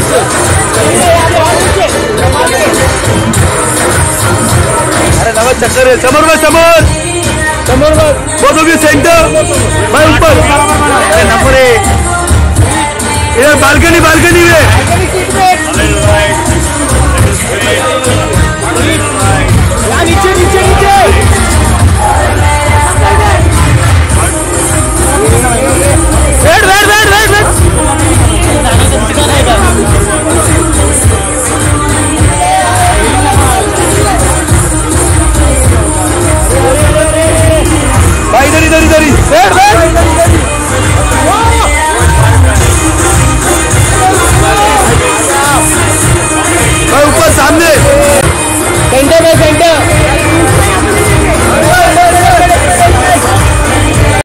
अरे नवा चक्कर है। समर भाई, Samar both of you centre भाई ऊपर। अरे नंबर 1 इधर बालकनी में